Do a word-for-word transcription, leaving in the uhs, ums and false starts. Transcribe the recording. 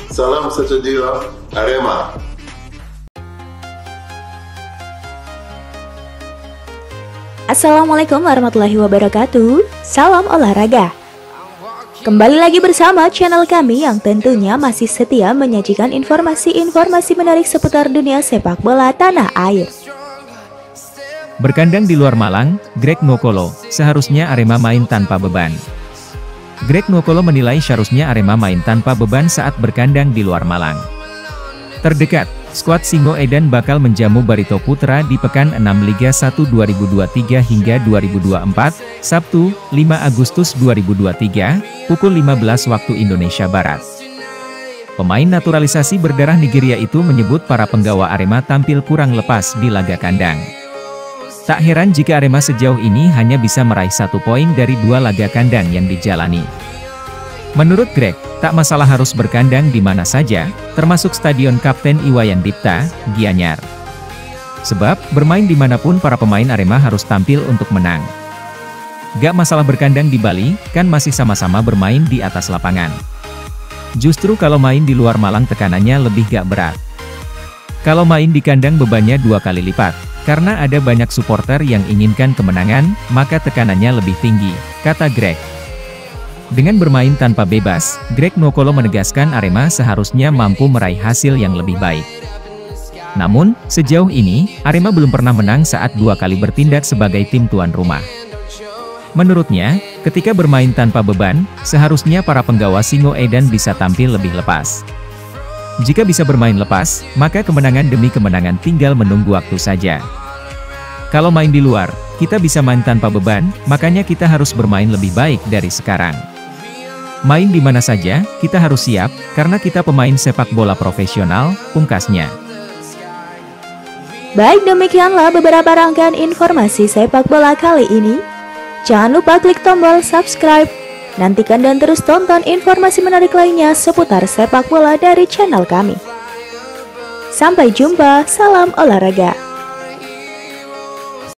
Salam sejahtera Arema. Assalamualaikum warahmatullahi wabarakatuh. Salam olahraga. Kembali lagi bersama channel kami yang tentunya masih setia menyajikan informasi-informasi menarik seputar dunia sepak bola tanah air. Berkandang di luar Malang, Greg Nwokolo, seharusnya Arema main tanpa beban. Greg Nwokolo menilai seharusnya Arema main tanpa beban saat berkandang di luar Malang. Terdekat, skuad Singo Edan bakal menjamu Barito Putra di Pekan enam Liga satu dua ribu dua puluh tiga hingga dua ribu dua puluh empat, Sabtu, lima Agustus dua ribu dua puluh tiga, pukul lima belas waktu Indonesia Barat. Pemain naturalisasi berdarah Nigeria itu menyebut para penggawa Arema tampil kurang lepas di laga kandang. Tak heran jika Arema sejauh ini hanya bisa meraih satu poin dari dua laga kandang yang dijalani. Menurut Greg, tak masalah harus berkandang di mana saja, termasuk Stadion Kapten Iwayan Dipta, Gianyar. Sebab, bermain dimanapun para pemain Arema harus tampil untuk menang. Gak masalah berkandang di Bali, kan masih sama-sama bermain di atas lapangan. Justru kalau main di luar Malang tekanannya lebih gak berat. Kalau main di kandang bebannya dua kali lipat, karena ada banyak supporter yang inginkan kemenangan, maka tekanannya lebih tinggi, kata Greg. Dengan bermain tanpa bebas, Greg Nwokolo menegaskan Arema seharusnya mampu meraih hasil yang lebih baik. Namun, sejauh ini, Arema belum pernah menang saat dua kali bertindak sebagai tim tuan rumah. Menurutnya, ketika bermain tanpa beban, seharusnya para penggawa Singo Edan bisa tampil lebih lepas. Jika bisa bermain lepas, maka kemenangan demi kemenangan tinggal menunggu waktu saja. Kalau main di luar, kita bisa main tanpa beban, makanya kita harus bermain lebih baik dari sekarang. Main di mana saja, kita harus siap, karena kita pemain sepak bola profesional, pungkasnya. Baik, demikianlah beberapa rangkaian informasi sepak bola kali ini. Jangan lupa klik tombol subscribe. Nantikan dan terus tonton informasi menarik lainnya seputar sepak bola dari channel kami. Sampai jumpa, salam olahraga.